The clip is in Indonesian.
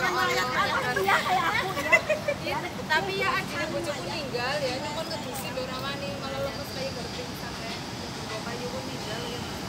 Tapi ya akhirnya bojoku ninggal ya, nyokon ngedusi lho rawani malah lemes kayak gerting sampai bapak yo ninggal ya.